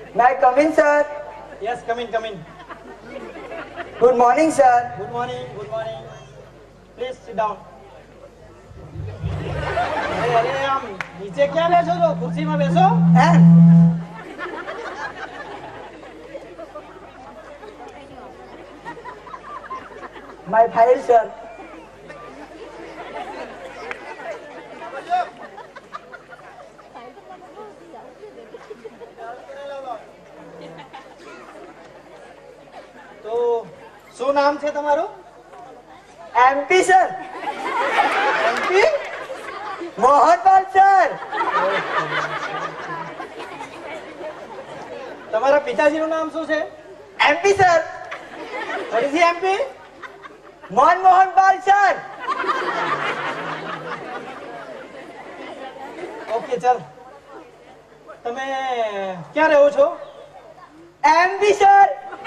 May I come in, sir? Yes, come in, come in. Good morning, sir. Good morning, good morning. Please sit down. अरे આમ નીચે ક્યાં બેસો છો? ખુરશીમાં બેસો. And my file, sir. તો શું નામ છે તમારું? MP, sir. MP? Mohanpal, sir. તમારા પિતાજીનું નામ શું છે? MP, sir. ફરીથી MP? મોહનપાલ, sir. ઓકે ચાલ. તમે ક્યાં રહો છો? MP, sir.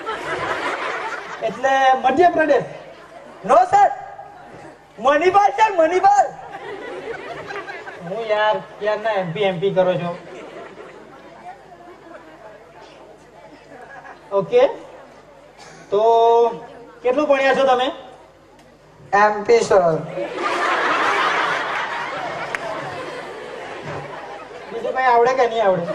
એટલે Madhya Pradesh. No, sir. Manipal, sir. Manipal. હું યાર ક્યારના MP કરો છો. ઓકે તો કેટલું ભણ્યા છો તમે? MP, sir. બીજું કઈ આવડે કે નહીં આવડે?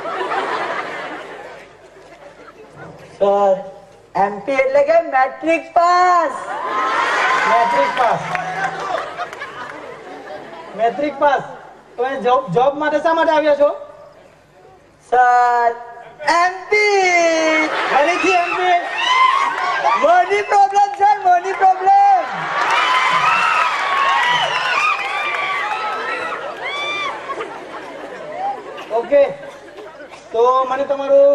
Sir, MP એટલે કે matric pass. Matric pass. Matric pass. તો એ જોબ માટે શા માટે આવ્યા છો? Sir, MP. ફરીથી MP? Money problem, sir. Money problem. Okay તો મને તમારું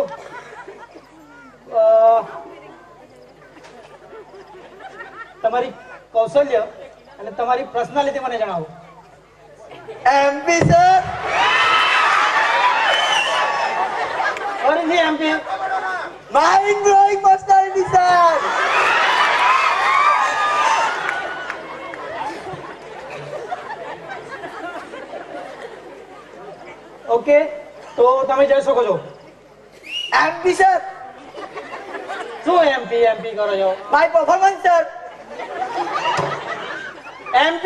તમારી કૌશલ્ય અને તમારી પર્સનાલિટી મને જણાવો. MP, sir. ફરીથી MP? Mind blowing personality, sir. Okay તો તમે જઈ શકો છો. MP, sir. શું MP કરો છો? My performance, sir. MP?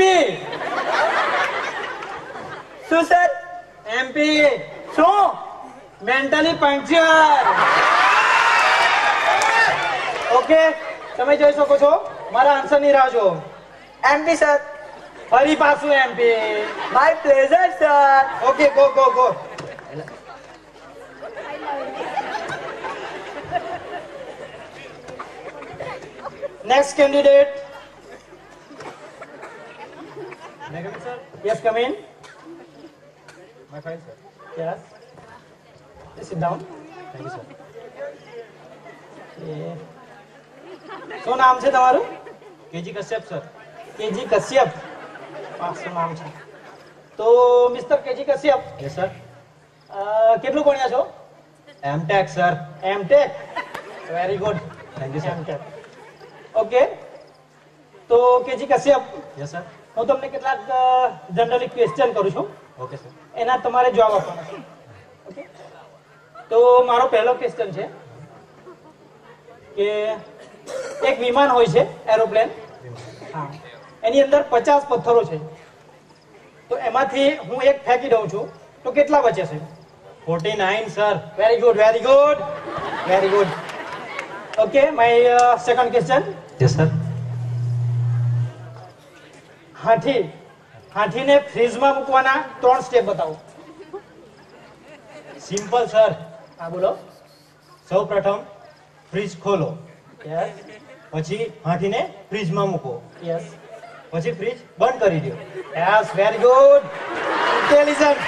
શું, sir? MP શું? Mentally puncture. ઓકે તમે જઈ શકો છો. મારા આન્સરની રાહ જુઓ. MP, sir. ફરી પાછું MP? My pleasure, sir. Okay go go go. Next candidate. Yes, come in. My fine, sir. Yes. Please sit down. Thank you, sir. શું નામ છે તમારું? KG Kashyap, sir. KG Kashyap. શું નામ છે? તો mister KG Kashyap, Yes, sir. કેટલું ભણ્યા છો? MTech, sir. M.Tech. Very good. Thank you, sir. M.Tech. Okay તો કેજી કશ્યપ, Yes, sir. હું તમને કેટલાક જનરલી ક્વેશ્ચન કરું છું, Okay, sir. એના તમારે જવાબ આપવાના છે. ઓકે તો મારો પહેલો ક્વેશ્ચન છે કે એક વિમાન હોય છે, એરોપ્લેન. હા, એની અંદર 50 પથ્થરો છે. તો એમાંથી હું એક ફેંકી દઉં છું તો કેટલા બચે છે? 49, sir. Very good, very good, very good. Okay my second question. Yes, sir. હાથીને ફ્રીજમાં મૂકવાના 3 સ્ટેપ બતાવો. Simple, sir. હા બોલો. સૌ પ્રથમ ફ્રીજ ખોલો, યસ પછી હાથીને ફ્રીજમાં મૂકો, યસ પછી ફ્રીજ બંધ કરી દો. Yes very good, intelligent.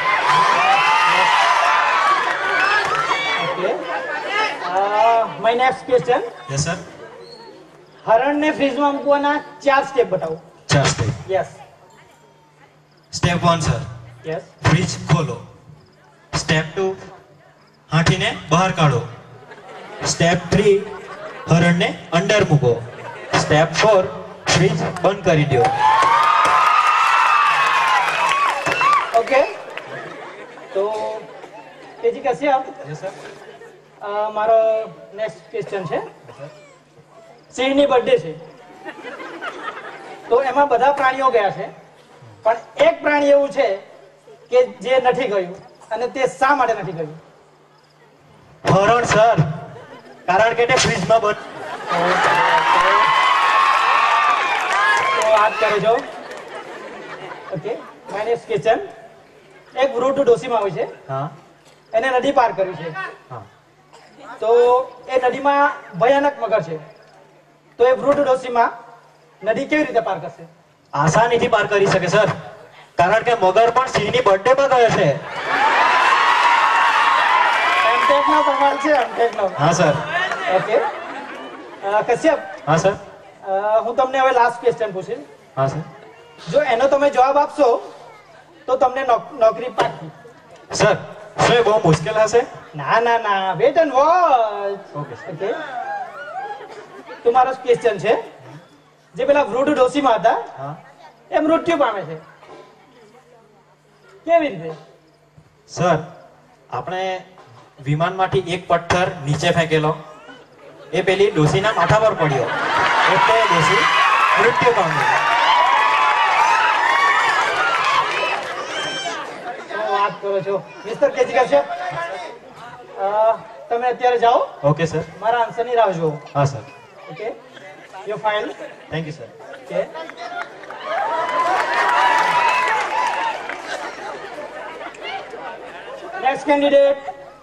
Okay my next question. Yes, sir. હરણને ફ્રીજમાં મૂકવાના 4 સ્ટેપ બતાવો. 4 step. Yes step 1, sir. Yes fridge ખોલો. સ્ટેપ 2, હાથીને બહાર કાઢો. સ્ટેપ 3, હરણને અંદર મૂકો. સ્ટેપ 4, ફ્રીજ બંધ કરી દો. ઓકે તો કેજી કશ્યપ, Yes, sir. મારો નેક્સ્ટ ક્વેશ્ચન છે સિંહની બર્થડે છે તો એમાં બધા પ્રાણીઓ ગયા છે પણ એક પ્રાણી એવું છે કે જે નથી ગયું અને તે શા માટે નથી ગયું? હરણ સર, કારણ કે તે ફ્રીજમાં બંધ. તો વાત કરે છો. Okay, my next question. એક વૃદ્ધ ડોશીમાં હોય છે, હા એને નદી પાર કરવી છે, હા તો એ નદીમાં ભયાનક મગર છે, તો એ વૃદ્ધ ડોશીમાં નદી કેવી રીતે પાર કરશે? આસાનીથી પાર કરી શકે સર, કારણ કે મગર પણ સિંહની બર્થડે પર ગયો છે. એમટેકનો સવાલ છે, એમટેકનો. હા સર. ઓકે, કશ્યપ, હા સર. હું તમને હવે લાસ્ટ ક્વેશ્ચન પૂછીશ. હા સર. જો એનો તમે જવાબ આપશો તો તમને નોકરી પાકી. સર, શું એ બહુ મુશ્કેલ હશે? ના ના ના, wait and watch. Okay sir. Okay, તમારો ક્વેશ્ચન છે જે પેલા વૃદ્ધ ડોશીમાં હતા હા એ મૃત્યુ પામે છે, કેવી રીતે? સર, આપણે વિમાનમાંથી એક પથ્થર નીચે ફેંકેલો, એ પેલી ડોશીના માથા પર પડ્યો, એટલે એ ડોશી મૃત્યુ પામી. શું વાત કરો છો મિસ્ટર કેજી કશ્યપ? તમે અત્યારે જાઓ, ઓકે સર. મારા આન્સરની રાહ જુઓ. હા સર. Okay, your file. Thank you sir. Okay, next candidate.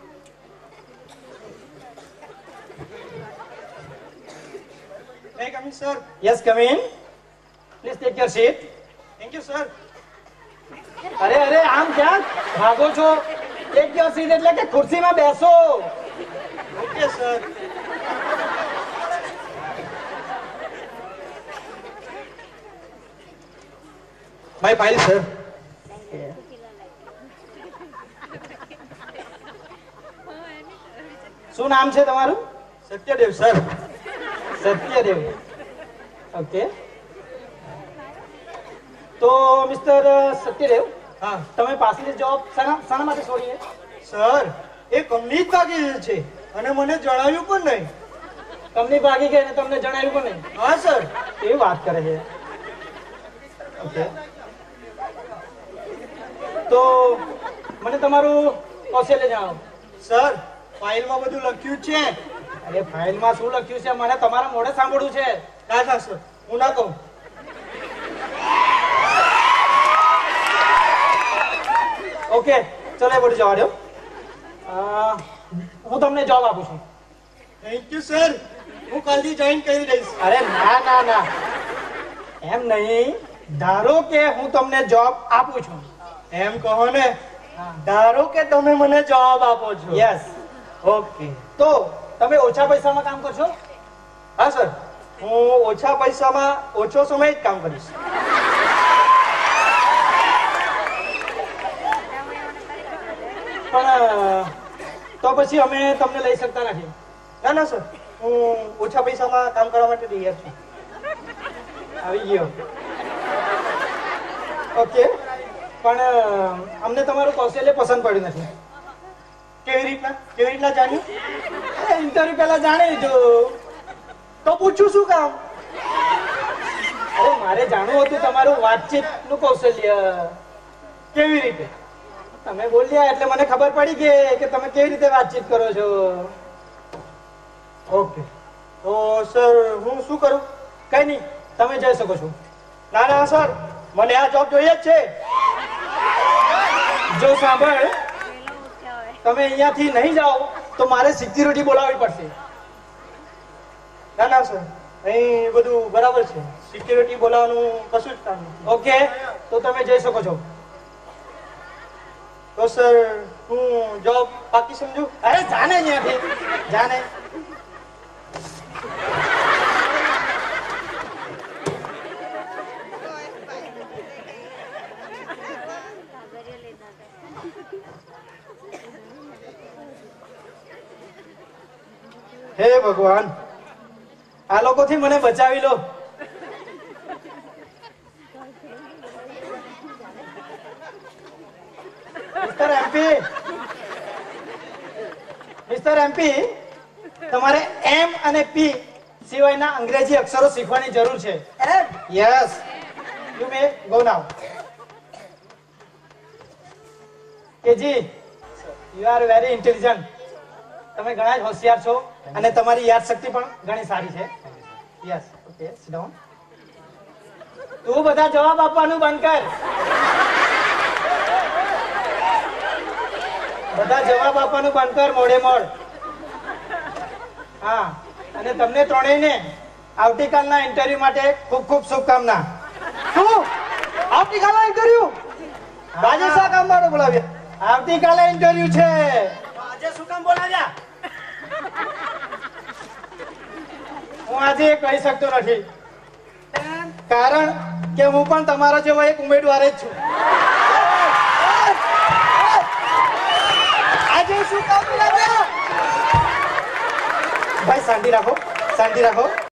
May I come in, sir? Yes, come in. Please take your seat. Thank you, sir. અરે અરે, આમ ક્યાં ભાગો છો? ટેક યોર સીટ એટલે કે ખુરશીમાં બેસો. Okay, sir. My file, sir. શું નામ છે તમારું? Satyadev, sir. સત્યદેવ. ઓકે, તો મિસ્ટર સત્યદેવ, હા તમે પાછલી જોબ શાના માટે છોડી? સર, એ કંપની જ ભાગી છે અને મને જણાવ્યું પણ નહીં. કંપની ભાગી ગઈ અને તમને જણાવ્યું પણ નહીં? હા સર. કેવી વાત કરે છે? ઓકે, તો મને તમારું કૌશલ્ય જણાવો. સર, ફાઇલમાં બધું લખ્યું છે. અરે ફાઇલમાં શું લખ્યું છે મને તમારા મોઢે સાંભળવું છે. ના ના સર, હું ના કહું. ઓકે, ચલો એ બધું જવા દો. હું તમને જોબ આપું છું. Thank you sir. હું કાલથી જોઈન કરી દઈશ. અરે ના ના ના, એમ નહીં. ધારો કે હું તમને જોબ આપું છું. એમ કહો ને. ધારો કે તમે મને જવાબ આપો છો. યસ. ઓકે. તો તમે ઓછા પૈસામાં કામ કરશો? હા સર, હું ઓછા પૈસામાં ઓછો સમય જ કામ કરીશ. પણ તો પછી અમે તમને લઈ શકતા નથી. ના ના સર, હું ઓછા પૈસામાં કામ કરવા માટે તૈયાર છું. આવી ગયો. ઓકે, પણ અમને તમારું કૌશલ્ય પસંદ પડ્યું નથી. કેવી રીતના જાણ્યું? ઇન્ટરવ્યુ પહેલા જાણી લીધું તો પૂછું શું કામ? અરે મારે જાણવું હતું તમારું વાતચીતનું કૌશલ્ય. કેવી રીતે? તમે બોલ્યા એટલે મને ખબર પડી ગઈ કે તમે કેવી રીતે વાતચીત કરો છો. ઓકે, તો સર હું શું કરું? કઈ નહીં, તમે જઈ શકો છો. ના ના સર, મને આ જોબ જોઈએ જ છે. જો સાંભળ, તમે અહીંયાથી નહીં જાઓ તો મારે સિક્યુરિટી બોલાવવી પડશે. ના ના સર, અહીં બધું બરાબર છે. સિક્યુરિટી બોલાવવાનું કશું જ કામ નથી. ઓકે, તો તમે જઈ શકો છો. તો સર હું જોબ પાકી સમજુ? અરે જાને અહીંયાથી, જાને. હે ભગવાન, આ લોકોથી મને બચાવી લો. Mister MP, mister mister MP, તમારે એમ અને પી સિવાયના અંગ્રેજી અક્ષરો શીખવાની જરૂર છે. એમ yes, you may go now. KG, you are very intelligent. તમે ઘણા જ હોશિયાર છો અને તમારી યાદશક્તિ પણ ઘણી સારી છે. Yes, okay, sit down. તું બધા જવાબ આપવાનું બંધ કર. બધા જવાબ આપવાનું બંધ કર મોડે મોડ. હા, અને તમને ત્રણેયને આવતીકાલના ઇન્ટરવ્યુ માટે ખૂબ ખૂબ શુભકામના. શું આવતીકાલનો ઇન્ટરવ્યુ? આજે શા કામ માટે બોલાવ્યા? આવતીકાલે ઇન્ટરવ્યુ છે. આજે શું કામ બોલાવ્યા? હું આજે કહી શકતો નથી, કારણ કે હું પણ તમારો જેવો એક ઉમેદવાર જ છું. આજે શું કામ બોલાવ્યા? ભાઈ શાંતિ રાખો, શાંતિ રાખો.